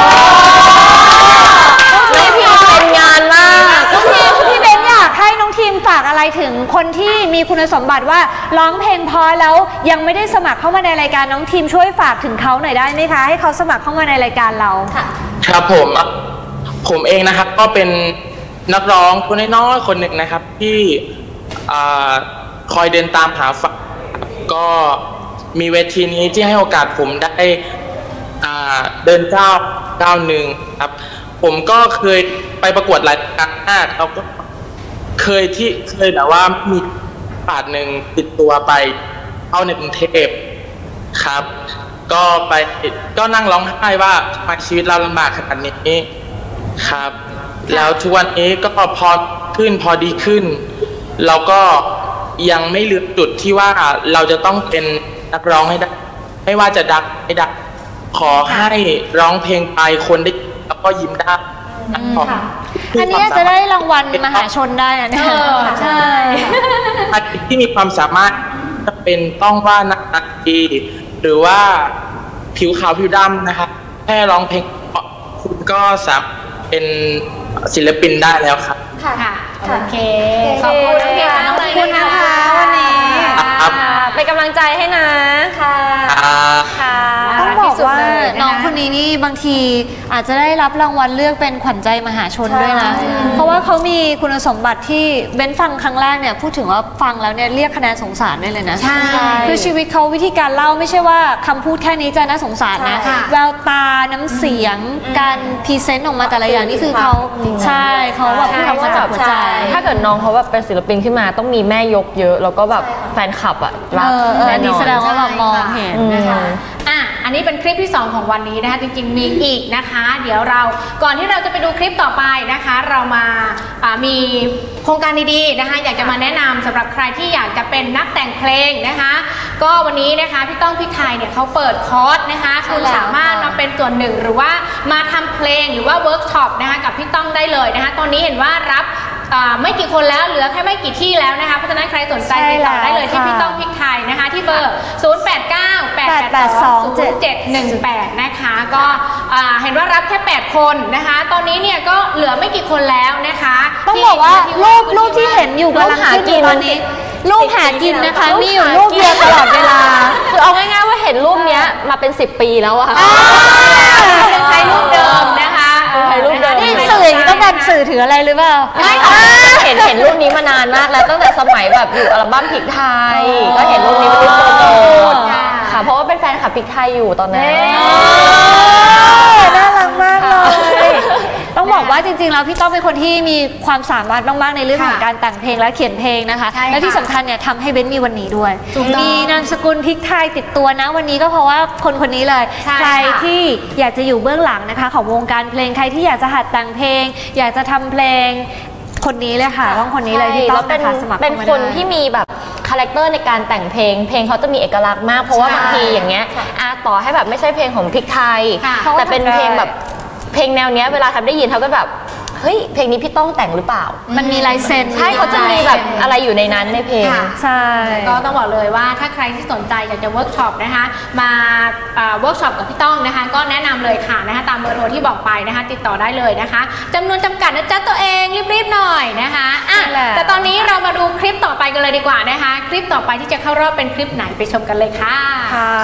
พี่พีเป็นงานมากพี่พี่เบนอยากให้น้องทีมฝากอะไรถึงคนที่มีคุณสมบัติว่าร้องเพลงพอแล้วยังไม่ได้สมัครเข้ามาในรายการน้องทีมช่วยฝากถึงเขาหน่อยได้ไหมคะให้เขาสมัครเข้ามาในรายการเราค่ะครับผมผมเองนะครับก็เป็นนักร้องคนน้อยๆคนหนึ่งนะครับที่คอยเดินตามหาฝันก็มีเวทีนี้ที่ให้โอกาสผมได้เดินก้าวก้าวหนึ่งครับผมก็เคยไปประกวดหลายครั้งมากเราก็เคยที่เคยแบบว่ามีบาทหนึ่งติดตัวไปเข้าในกรุงเทพครับก็ไปก็นั่งร้องไห้ว่าทำไมชีวิตเราลำบากขนาดนี้ครับแล้วทุกวันนี้ก็พอขึ้นพอดีขึ้นเราก็ยังไม่ลืมจุดที่ว่าเราจะต้องเป็นนักร้องให้ได้ไม่ว่าจะดังไม่ดังขอให้ร้องเพลงไปคนได้แล้วก็ยิ้มได้อันนี้จะได้รางวัลมหาชนได้นะเนี่ยใช่ที่มีความสามารถจะเป็นต้องว่าหน้าตาดีหรือว่าผิวขาวผิวดำนะครับแค่ร้องเพลงคุณก็สามารถเป็นศิลปินได้แล้วครับค่ะโอเคขอบคุณน้องเบียร์ขอบคุณนะคะวันนี้เป็นกำลังใจให้นะค่ะค่ะต้องบอกว่าน้องคนนี้นี่บางทีอาจจะได้รับรางวัลเลือกเป็นขวัญใจมหาชนด้วยนะเพราะว่าเขามีคุณสมบัติที่เบนฟังครั้งแรกเนี่ยพูดถึงว่าฟังแล้วเนี่ยเรียกคะแนนสงสารได้เลยนะใช่คือชีวิตเขาวิธีการเล่าไม่ใช่ว่าคำพูดแค่นี้จะน่าสงสารนะแววตาน้ำเสียงการพรีเซนต์ออกมาแต่ละอย่างนี่คือเขาใช่เขาแบบพูดมาจากหัวใจถ้าเกิดน้องเขาแบบเป็นศิลปินขึ้นมาต้องมีแม่ยกเยอะแล้วก็แบบแฟนคลับอ่ะรักแน่นอนแสดงว่าเรามองเห็นนะคะอ่ะอันนี้เป็นคลิปที่สองของวันนี้นะคะจริงๆมีอีกนะคะเดี๋ยวเราก่อนที่เราจะไปดูคลิปต่อไปนะคะเรามามีโครงการดีๆนะคะอยากจะมาแนะนำสำหรับใครที่อยากจะเป็นนักแต่งเพลงนะคะก็วันนี้นะคะพี่ต้องพี่ไทยเนี่ยเขาเปิดคอร์สนะคะคุณสามารถมาเป็นส่วนหนึ่งหรือว่ามาทำเพลงหรือว่าเวิร์กช็อปนะคะกับพี่ต้องได้เลยนะคะตอนนี้เห็นว่ารับไม่กี่คนแล้วเหลือแค่ไม่กี่ที่แล้วนะคะเพราะฉะนั้นใครสนใจติดต่อได้เลยที่พี่ต้องพริกไทยนะคะที่เบอร์ศูนย์ แปด เก้า แปด แปด สอง ศูนย์ เจ็ด หนึ่ง แปดนะคะก็เห็นว่ารับแค่แปดคนนะคะตอนนี้เนี่ยก็เหลือไม่กี่คนแล้วนะคะต้องบอกว่ารูปรูปที่เห็นอยู่กำลังขึ้นอยู่ตอนนี้รูปหากินนะคะมีอยู่รูปเดียวตลอดเวลาคือเอาง่ายๆว่าเห็นรูปนี้มาเป็นสิบปีแล้วอะเป็นใช้รูปเดิมนะคะใช้รูปเดิมนี่สื่อต้องการสื่อถืออะไรหรือเปล่าไม่ค่ะเห็นเห็นรูปนี้มานานมากแล้วตั้งแต่สมัยแบบอยู่อัลบั้มพริกไทยก็เห็นรูปนี้เป็นรูปโปรโมทค่ะเพราะว่าเป็นแฟนคลับพริกไทยอยู่ตอนนั้นน่ารักมากเลยต้องบอกว่าจริงๆแล้วพี่ต้องเป็นคนที่มีความสามารถมากๆในเรื่องของการแต่งเพลงและเขียนเพลงนะคะและที่สำคัญเนี่ยทำให้เบนมีวันนี้ด้วยมีนามสกุลพริกไทยติดตัวนะวันนี้ก็เพราะว่าคนคนนี้เลยใครที่อยากจะอยู่เบื้องหลังนะคะของวงการเพลงใครที่อยากจะหัดแต่งเพลงอยากจะทำเพลงคนนี้เลยค่ะต้องคนนี้เลยที่ต้องเป็นสมัครเป็นคนที่มีแบบคาแรคเตอร์ในการแต่งเพลงเพลงเขาจะมีเอกลักษณ์มากเพราะว่าบางทีอย่างเงี้ยต่อให้แบบไม่ใช่เพลงของพริกไทยแต่เป็นเพลงแบบเพลงแนวเนี้ยเวลาทำได้ยินเขาก็แบบเฮ้ยเพลงนี้พี่ต้องแต่งหรือเปล่ามันมีลายเซ็นใช่เขาจะมีแบบอะไรอยู่ในนั้นในเพลงใช่ก็ต้องบอกเลยว่าถ้าใครที่สนใจอยากจะเวิร์กช็อปนะคะมาเวิร์กช็อปกับพี่ต้องนะคะก็แนะนำเลยค่ะนะคะตามเบอร์โทรที่บอกไปนะคะติดต่อได้เลยนะคะจำนวนจำกัดนะจ๊ะตัวเองรีบๆหน่อยนะคะอ่ะแต่ตอนนี้เรามาดูคลิปต่อไปกันเลยดีกว่านะคะคลิปต่อไปที่จะเข้ารอบเป็นคลิปไหนไปชมกันเลยค่ะค่ะ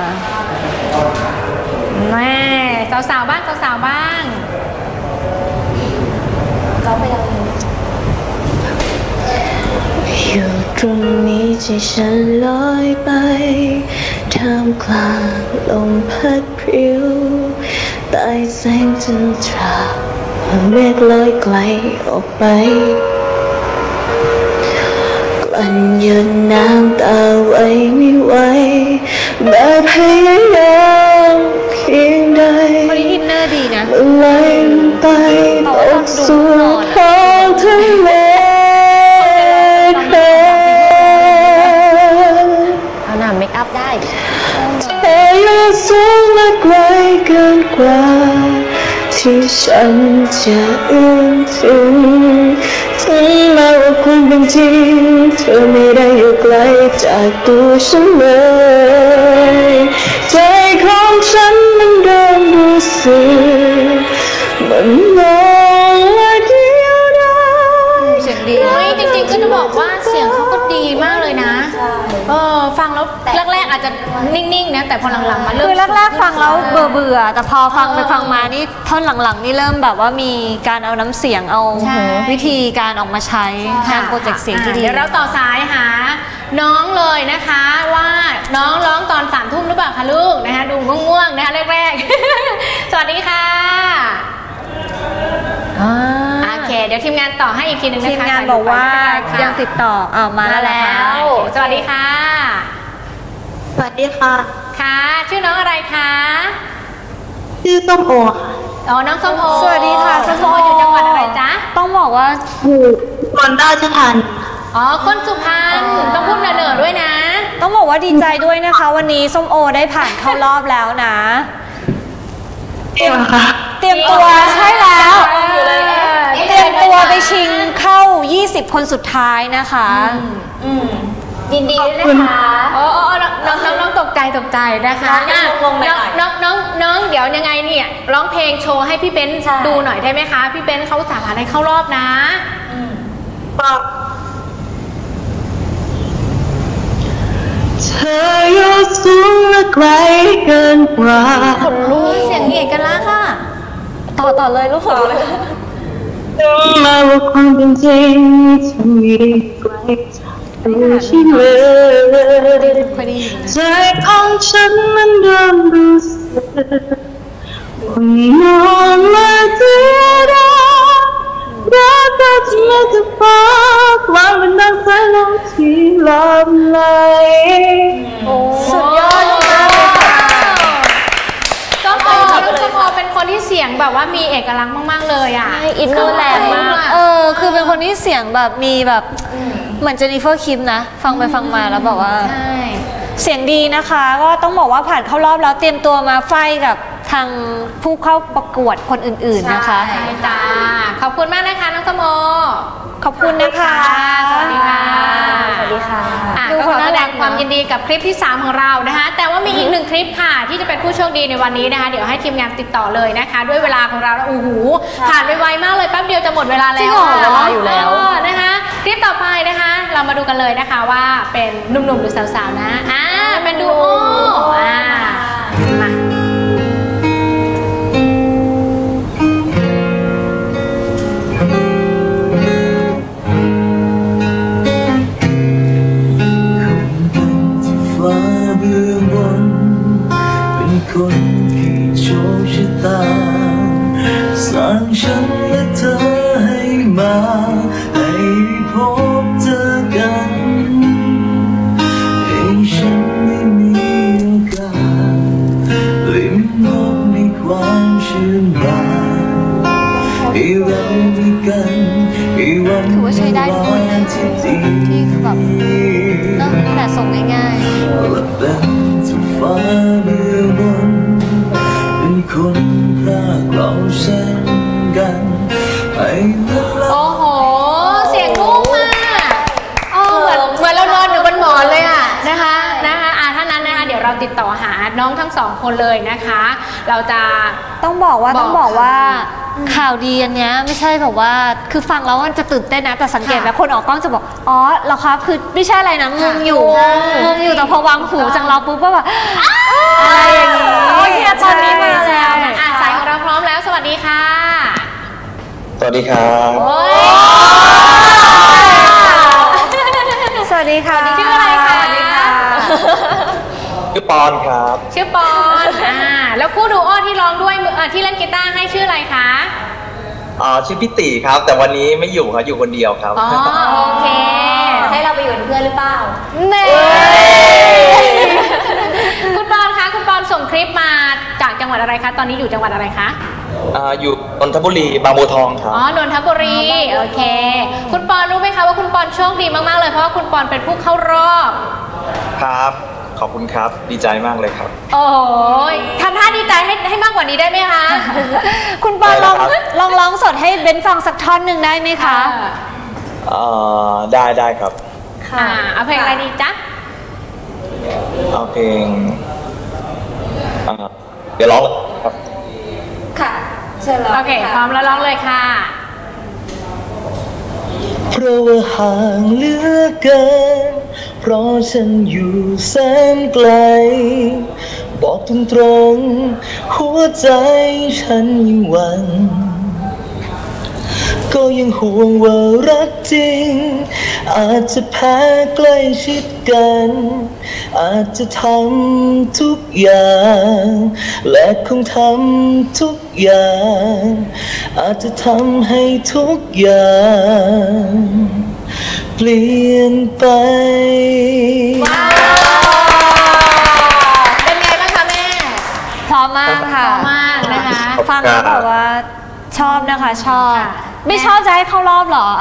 แม่สาวๆบ้างสาวๆบ้างเขาไปแล้วอยู่ตรงนี้ที่ฉันลอยไปท่ามกลางลมพัดพริ้วใต้แสงจันทราเมฆลอยไกลออกไปกลั้นหยุดน้ำตาไว้ไม่ไหวแม้พยายามเพียงใดคนนี้อินเนอร์ดีนะไหลไปตกสู่ท้องทะเลเอาหน้าเมคอัพได้เธออยู่สูงและไกลเกินกว่าที่ฉันจะเอื้อมถึงถึงแม้ว่าความเป็นจริงเธอไม่ได้อยู่ไกลจากตัวฉันเลยใจของฉันมันเริ่มรู้สึกมันมองและเดียวดายเสียงดีจริงๆก็จะบอกว่าเสียงเขาก็ดีมากเลยนะเออฟังแล้วแรกๆอาจจะนิ่งๆนะแต่พอหลังๆมาเริ่มคือแรกๆฟังแล้วเบื่อๆแต่พอฟังไปฟังมานี่ท่อนหลังๆนี่เริ่มแบบว่ามีการเอาน้ำเสียงเอาวิธีการออกมาใช้การโปรเจกต์เสียงที่ดีเดี๋ยวเราต่อสายหาน้องเลยนะคะว่าน้องร้องตอนสามทุ่มหรือเปล่าคะลูกนะคะดูง่วงๆนะคะแรกๆสวัสดีค่ะโอเคเดี๋ยวทีมงานต่อให้อีกทีนึงนะคะทีมงานบอกว่ายังติดต่ออ่ามาแล้วสวัสดีค่ะสวัสดีค่ะค่ะชื่อน้องอะไรคะชื่อส้มโอค่ะอ๋อน้องส้มโอสวัสดีค่ะส้มโออยู่จังหวัดอะไรจ๊ะต้องบอกว่าอยู่คนราชธานีอ๋อคนสุพรรณต้องพูดเหนือๆด้วยนะต้องบอกว่าดีใจด้วยนะคะวันนี้ส้มโอได้ผ่านเข้ารอบแล้วนะเตรียมค่ะเตรียมตัวใช่แล้วเตรียมตัวไปชิงเข้ายี่สิบคนสุดท้ายนะคะยินดีด้วยนะคะโอ้น้องน้องน้องตกใจตกใจนะคะน้องน้องน้องน้องเดี๋ยวยังไงเนี่ยร้องเพลงโชว์ให้พี่เบนดูหน่อยได้ไหมคะพี่เบนเขาสาขาให้เข้ารอบนะเธออยู่สูงและไกลเกินกว่าคนรู้เสียงเอกลักษณ์ค่ะต่อต่อเลยลูกต่อเลยถึงแม้ว่าความเป็นจริงจะมีไกลจากตัวฉันเลยใจของฉันมันเริ่มรู้สึกว่ามองและเดียวดายรักก็จะไม่จะฟ้าความเป็นดังสายลมที่ลมไหลสุดยอดมากก็พอก็พอเป็นคนที่เสียงแบบว่ามีเอกลักษณ์มากๆเลยอ่ะอินเนอร์แรงมากเออคือเป็นคนที่เสียงแบบมีแบบเหมือนเจนนิเฟอร์คิมนะฟังไปฟังมาแล้วบอกว่าเสียงดีนะคะก็ต้องบอกว่าผ่านเข้ารอบแล้วเตรียมตัวมาไฟกับทางผู้เข้าประกวดคนอื่นๆนะคะใช่จ้าขอบคุณมากนะคะน้องสมโอขอบคุณนะคะสวัสดีค่ะสวัสดีค่ะก็ขอแสดงความยินดีกับคลิปที่สามของเรานะคะแต่ว่ามีอีกหนึ่งคลิปค่ะที่จะเป็นผู้โชคดีในวันนี้นะคะเดี๋ยวให้ทีมงานติดต่อเลยนะคะด้วยเวลาของเราโอ้โหผ่านไปไวมากเลยแป๊บเดียวจะหมดเวลาแล้วเวลาอยู่แล้วนะคะคลิปต่อไปนะคะเรามาดูกันเลยนะคะว่าเป็นหนุ่มๆหรือสาวๆนะอ่าเป็นดูโออ่ามาคนที่โชคชะตาสร้างฉันและเธอให้มาให้พบเจอกันให้ฉันได้มีโอกาสลิ้มรสในความชื่นบานให้เรามีกันให้วันถือว่าใช้ได้ทุกคนนะที่แบบตั้งแต่ส่งง่ายๆฟ้าเบื้องบนเป็นคนพรากเราแสนกันไปโอ้โหเสียงนุ่มมากอ๋อเหมือนเหมือนเรานอนอยู่บนหมอนเลยอ่ะนะคะนะคะอ่าท่านั้นนะคะเดี๋ยวเราติดต่อหาน้องทั้งสองคนเลยนะคะเราจะต้องบอกว่าต้องบอกว่าข่าวดีอันเนี้ยไม่ใช่แบบว่าคือฟังแล้วมันจะตื่นเต้นนะแต่สังเกตแล้วคนออกกล้องจะบอกอ๋อเหรอคะคือไม่ใช่อะไรนะงงอยู่งงอยู่แต่พอวางหูจากเราปุ๊บก็แบบอะไรอย่างนี้โอเคตอนนี้มาแล้วอ่ะสายของเราพร้อมแล้วสวัสดีค่ะสวัสดีครับสวัสดีค่ะชื่ออะไรคะชื่อปอนครับชื่อปอนอ่าแล้วคู่ดูโอที่ร้องด้วยอ่าที่เล่นกีตาร์ให้ชื่ออะไรคะอ๋อชื่อพี่ตีครับแต่วันนี้ไม่อยู่ครับอยู่คนเดียวครับอ๋อโอเคให้เราไปอยู่เป็นเพื่อนหรือเปล่าเน่คุณปอนคะคุณปอนส่งคลิปมาจากจังหวัดอะไรคะตอนนี้อยู่จังหวัดอะไรคะอ่าอยู่นนทบุรีบางบัวทองครับอ๋อนนทบุรีโอเคคุณปอนรู้ไหมคะว่าคุณปอนโชคดีมากๆเลยเพราะว่าคุณปอนเป็นผู้เข้ารอบครับขอบคุณครับดีใจมากเลยครับโอ้ยทำท่าดีใจให้ให้มากกว่านี้ได้ไหมคะคุณปอนลองลองร้องสดให้เบนฟังสักท่อนหนึ่งได้ไหมคะเอ่อได้ได้ครับค่ะเอาเพลงอะไรดีจ๊ะเอาเพลงเดี๋ยวร้องครับค่ะเชิญร้องโอเคพร้อมแล้วร้องเลยค่ะเพราะว่าห่างเหลือเกินเพราะฉันอยู่แสนไกลบอกตรงๆหัวใจฉันยังหวั่นก็ยังห่วงว่ารักจริงอาจจะแพ้ใกล้ชิดกันอาจจะทำทุกอย่างและคงทำทุกอย่างอาจจะทำให้ทุกอย่างเปลี่ยนไปว้าวเป็นไงบ้างคะแม่พร้อมมากค่ะพร้อมมากนะคะฟังแล้วแบบว่าชอบนะคะชอบไม่ชอบจะให้เข้ารอบหรอ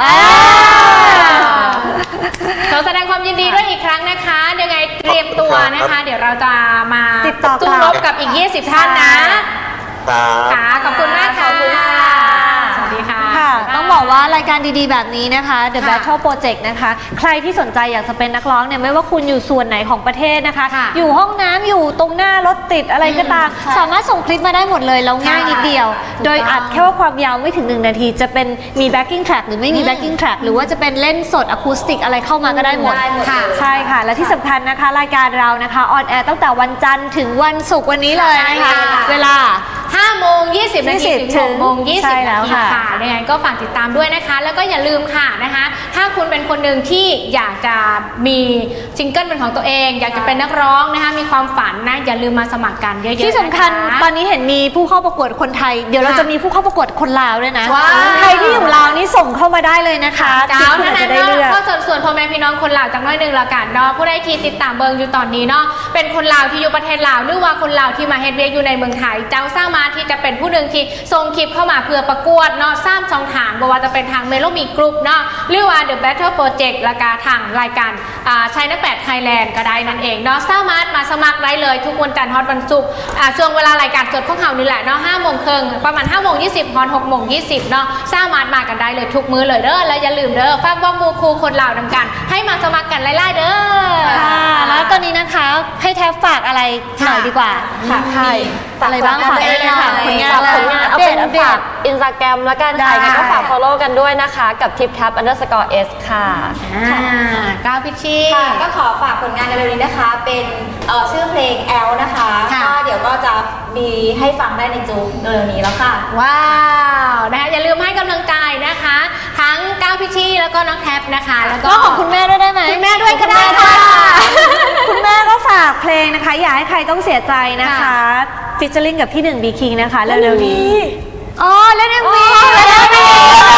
ขอแสดงความยินดีด้วยอีกครั้งนะคะยังไงเตรียมตัวนะคะเดี๋ยวเราจะมาติดต่อสู้รบกับอีกยี่สิบท่านนะค่ะขอบคุณมากค่ะสวัสดีค่ะค่ะต้องบอกว่ารายการดีๆแบบนี้นะคะ The Battle Project นะคะใครที่สนใจอยากจะเป็นนักร้องเนี่ยไม่ว่าคุณอยู่ส่วนไหนของประเทศนะคะอยู่ห้องน้ำอยู่ตรงหน้ารถติดอะไรก็ตามสามารถส่งคลิปมาได้หมดเลยแล้วง่ายนิดเดียวโดยอัดแค่ว่าความยาวไม่ถึงหนึ่งนาทีจะเป็นมี backing track หรือไม่มี backing track หรือว่าจะเป็นเล่นสดอะคูสติกอะไรเข้ามาก็ได้หมดใช่ค่ะและที่สำคัญนะคะรายการเรานะคะออนแอร์ตั้งแต่วันจันทร์ถึงวันศุกร์วันนี้เลยนะคะเวลาห้าโมงยี่สิบนาทีถึงหกโมงยี่สิบนาทีค่ะยังไงก็ฝากติดตามด้วยนะคะแล้วก็อย่าลืมค่ะนะคะถ้าคุณเป็นคนหนึ่งที่อยากจะมีซิงเกิลเป็นของตัวเองอยากจะเป็นนักร้องนะคะมีความฝันนะอย่าลืมมาสมัครกันเยอะๆที่สำคัญตอนนี้เห็นมีผู้เข้าประกวดคนไทยเดี๋ยวเราจะมีผู้เข้าประกวดคนลาวด้วยนะใครที่อยู่ลาวนี่ส่งเข้ามาได้เลยนะคะเจ้านั้นเนาะก็ส่วนส่วนพ่อแม่พี่น้องคนลาวจากน้อยหนึ่งละกันเนาะผู้ใดที่ติดตามเบิงอยู่ตอนนี้เนาะเป็นคนลาวที่อยู่ประเทศลาวหรือว่าคนลาวที่มาเฮ็ดเวียกอยู่ในเมืองไทยเจ้าสามารถที่จะเป็นผู้หนึ่งที่ส่งคลิปเข้ามาเพื่อประกวดเนาะสร้างช่องทางบ่ว่าจะเป็นทางเมโลมีกรุ๊ปเนาะหรือว่า The Battle Project และการทางรายการชัยนแปดไทยแลนด์ก็ได้นั่นเองเนาะสามารถมาสมัครได้เลยทุกวันจันทร์ฮอตวันศุกร์ช่วงเวลารายการสดของเขานี่แหละเนาะห้าโมงครึ่งประมาณห้าโมงยี่สิบฮอตหกโมงยี่สิบเนาะสามารถมากันได้เลยทุกมื้อเลยเด้อแล้วอย่าลืมเด้อฝากบอกมูครูคนลาวนำกันให้มาสมัครกันไล่ๆเด้อค่ะแล้วตอนนี้นะคะให้แทบฝากอะไรหน่อยดีกว่าค่ะใช่อะไรบ้างค่ะได้เลยค่ะผลงานผลงานเอาเป็นฝากอินสตาแกรมแล้วกันค่ะงั้นก็ฝาก follow กันด้วยนะคะกับ tiptap underscore s ค่ะก้าวพิชชี่ก็ขอฝากผลงานในเร็วนี้นะคะเป็นชื่อเพลงแอลนะคะก็เดี๋ยวก็จะมีให้ฟังได้ในจูเร็วนี้แล้วค่ะว้าวนะคะอย่าลืมให้กำลังใจนะคะทั้งก้าวพิชชี่แล้วก็น้องแท็บนะคะแล้วก็ของคุณแม่ด้วยได้ไหมคุณแม่ด้วยก็ได้ค่ะคุณแม่ก็ฝากเพลงนะคะอย่าให้ใครต้องเสียใจนะคะฟิชเชอร์ลิงกับพี่หนึ่งบีคิงนะคะเร็วๆนี้อ๋อเล่นเอ็มวีเล่นเอ็มวี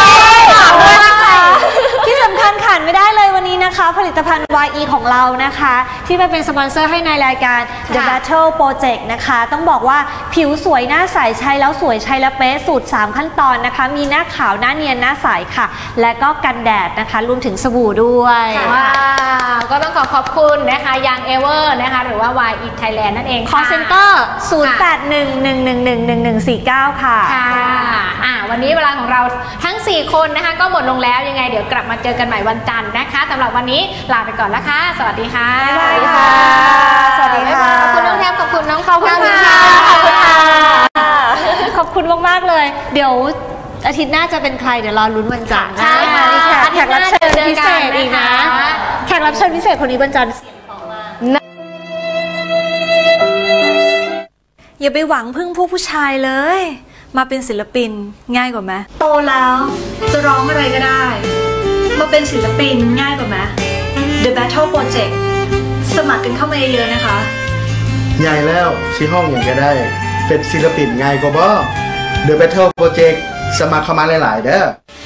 ที่สำคัญขาดไม่ได้เลยวันนี้นะคะผลิตภัณฑ์ วาย อี ของเรานะคะที่มาเป็นสปอนเซอร์ให้ในรายการ The Battle Project นะคะต้องบอกว่าผิวสวยหน้าใสใช้แล้วสวยใช้แล้วเป๊ะสูตรสามขั้นตอนนะคะมีหน้าขาวหน้าเนียนหน้าใสค่ะและก็กันแดดนะคะรวมถึงสบู่ด้วยว้าวก็ต้องขอขอบคุณนะคะยังเอเวอร์นะคะหรือว่า วาย อี Thailand นั่นเองค่ะ Call Center ศูนย์ แปด หนึ่ง หนึ่ง หนึ่ง หนึ่ง หนึ่ง หนึ่ง สี่ เก้าค่ะค่ะอ่าวันนี้เวลาของเราทั้งสี่คนนะคะก็หมดลงแล้วยังไงเดี๋ยวกลับมาเจอกันใหม่วันจันทร์นะคะสำหรับวันนี้ลาไปก่อนแล้วค่ะสวัสดีค่ะสวัสดีค่ะสวัสดีค่ะขอบคุณน้องแทบขอบคุณน้องเขาขอบคุณค่ะขอบคุณค่ะขอบคุณมากๆเลยเดี๋ยวอาทิตย์หน้าจะเป็นใครเดี๋ยวรอลุ้นวันจันทร์ใช่ค่ะแขกรับเชิญพิเศษอีกนะแขกรับเชิญพิเศษคนนี้วันจันทร์อย่าไปหวังพึ่งผู้ผู้ชายเลยมาเป็นศิลปินง่ายกว่าไหมโตแล้วจะร้องอะไรก็ได้มาเป็นศิลปินง่ายกว่าไหม The Battle Project สมัครกันเข้ามาเยอะๆนะคะใหญ่แล้วสิห้องอย่างก็ได้เป็นศิลปินง่ายกว่าบ่ The Battle Project สมัครเข้ามาหลายๆเด้อ